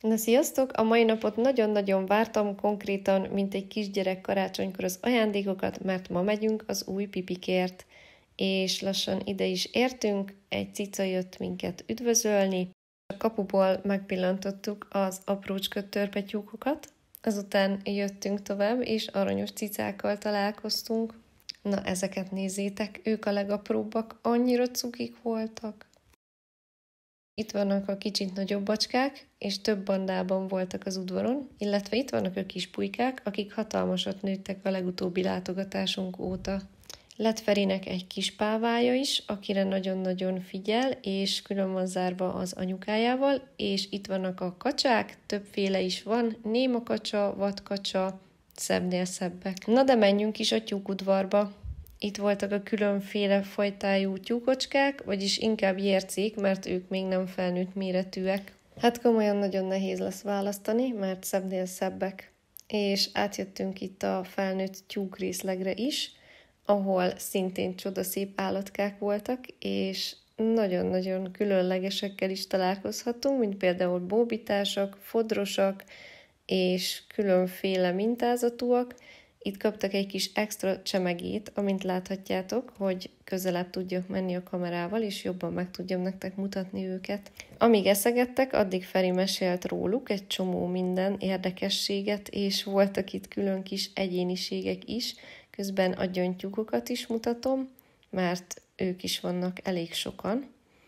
Na sziasztok! A mai napot nagyon-nagyon vártam, konkrétan, mint egy kisgyerek karácsonykor az ajándékokat, mert ma megyünk az új pipikért. És lassan ide is értünk, egy cica jött minket üdvözölni. A kapuból megpillantottuk az aprócska törpetyúkokat, azután jöttünk tovább, és aranyos cicákkal találkoztunk. Na ezeket nézzétek, ők a legapróbbak, annyira cukik voltak. Itt vannak a kicsit nagyobb bacskák, és több bandában voltak az udvaron, illetve itt vannak a kis pulykák, akik hatalmasat nőttek a legutóbbi látogatásunk óta. Lett Ferinek egy kis pávája is, akire nagyon-nagyon figyel, és külön van zárva az anyukájával, és itt vannak a kacsák, többféle is van, néma kacsa, vadkacsa, szebbnél szebbek. Na de menjünk is a tyúkudvarba. Itt voltak a különféle fajtájú tyúkocskák, vagyis inkább jercék, mert ők még nem felnőtt méretűek. Hát komolyan nagyon nehéz lesz választani, mert szebbnél szebbek. És átjöttünk itt a felnőtt tyúk részlegre is, ahol szintén csodaszép állatkák voltak, és nagyon-nagyon különlegesekkel is találkozhatunk, mint például bóbitársak, fodrosak, és különféle mintázatúak. Itt kaptak egy kis extra csemegét, amint láthatjátok, hogy közelebb tudjak menni a kamerával, és jobban meg tudjam nektek mutatni őket. Amíg eszegettek, addig Feri mesélt róluk egy csomó minden érdekességet, és voltak itt külön kis egyéniségek is, közben a gyöngytyúkokat is mutatom, mert ők is vannak elég sokan.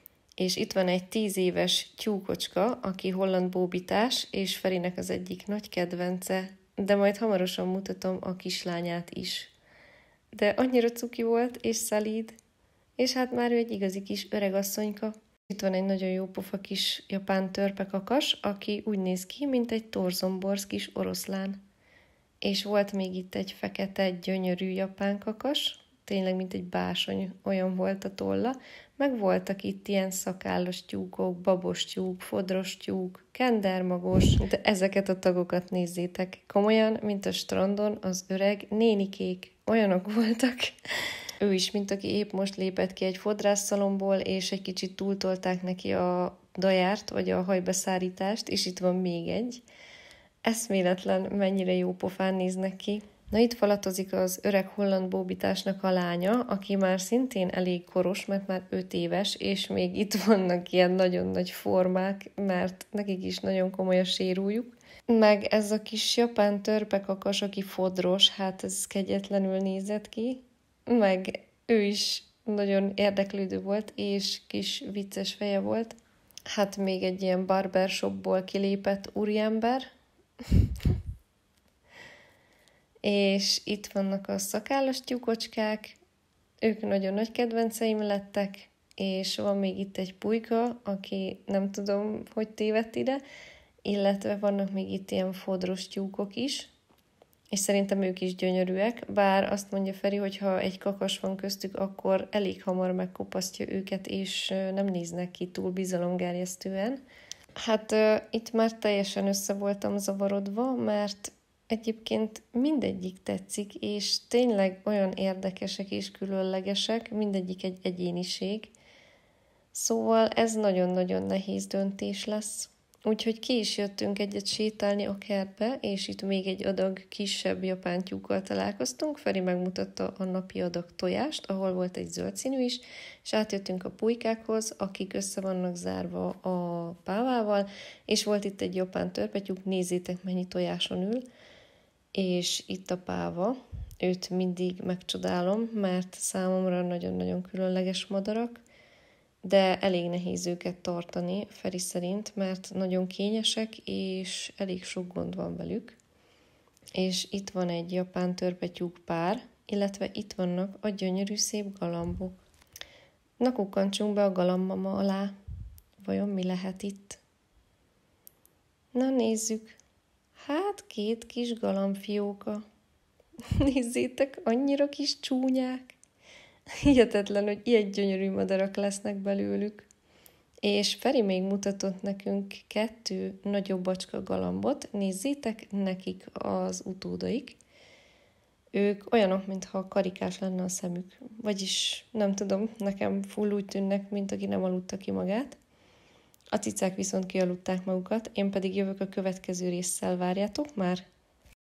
És itt van egy 10 éves tyúkocska, aki holland bóbitás, és Ferinek az egyik nagy kedvence, de majd hamarosan mutatom a kislányát is. De annyira cuki volt, és szelíd, és hát már ő egy igazi kis öregasszonyka. Itt van egy nagyon jó pofa kis japán törpekakas, aki úgy néz ki, mint egy torzomborz kis oroszlán. És volt még itt egy fekete, gyönyörű japán kakas, tényleg mint egy básony, olyan volt a tolla, meg voltak itt ilyen szakállas tyúkok, babos tyúk, fodros tyúk, kendermagos, de ezeket a tagokat nézzétek. Komolyan, mint a strandon az öreg nénikék, olyanok voltak. Ő is, mint aki épp most lépett ki egy fodrásszalomból, és egy kicsit túltolták neki a dajárt, vagy a hajbeszárítást, és itt van még egy. Eszméletlen, mennyire jó pofán néznek ki. Na itt falatozik az öreg holland bóbitásnak a lánya, aki már szintén elég koros, mert már 5 éves, és még itt vannak ilyen nagyon nagy formák, mert nekik is nagyon komoly a sérújuk. Meg ez a kis japán törpekakas, aki fodros, hát ez kegyetlenül nézett ki. Meg ő is nagyon érdeklődő volt, és kis vicces feje volt. Hát még egy ilyen barbershopból kilépett úriember. És itt vannak a szakállas tyúkocskák, ők nagyon nagy kedvenceim lettek, és van még itt egy pulyka, aki nem tudom, hogy tévedt ide, illetve vannak még itt ilyen fodros tyúkok is, és szerintem ők is gyönyörűek, bár azt mondja Feri, hogy ha egy kakas van köztük, akkor elég hamar megkopasztja őket, és nem néznek ki túl bizalomgerjesztően. Hát itt már teljesen össze voltam zavarodva, mert egyébként mindegyik tetszik, és tényleg olyan érdekesek és különlegesek, mindegyik egy egyéniség. Szóval ez nagyon-nagyon nehéz döntés lesz. Úgyhogy ki is jöttünk egyet sétálni a kertbe, és itt még egy adag kisebb japán tyúkkal találkoztunk. Feri megmutatta a napi adag tojást, ahol volt egy zöld színű is, és átjöttünk a pulykákhoz, akik össze vannak zárva a pávával, és volt itt egy japán törpetyúk, nézzétek mennyi tojáson ül, és itt a páva, őt mindig megcsodálom, mert számomra nagyon-nagyon különleges madarak, de elég nehéz őket tartani, Feri szerint, mert nagyon kényesek, és elég sok gond van velük. És itt van egy japán törpetyúk pár, illetve itt vannak a gyönyörű szép galambok. Na kukkantsunk be a galambmama alá. Vajon mi lehet itt? Na nézzük. Hát 2 kis galambfióka. Nézzétek, annyira kis csúnyák. Hihetetlen, hogy ilyen gyönyörű madarak lesznek belőlük. És Feri még mutatott nekünk 2 nagyobb bacska galambot. Nézzétek, nekik az utódaik. Ők olyanok, mintha karikás lenne a szemük. Vagyis nem tudom, nekem full úgy tűnnek, mint aki nem aludta ki magát. A cicák viszont kialudták magukat, én pedig jövök a következő résszel, várjátok már!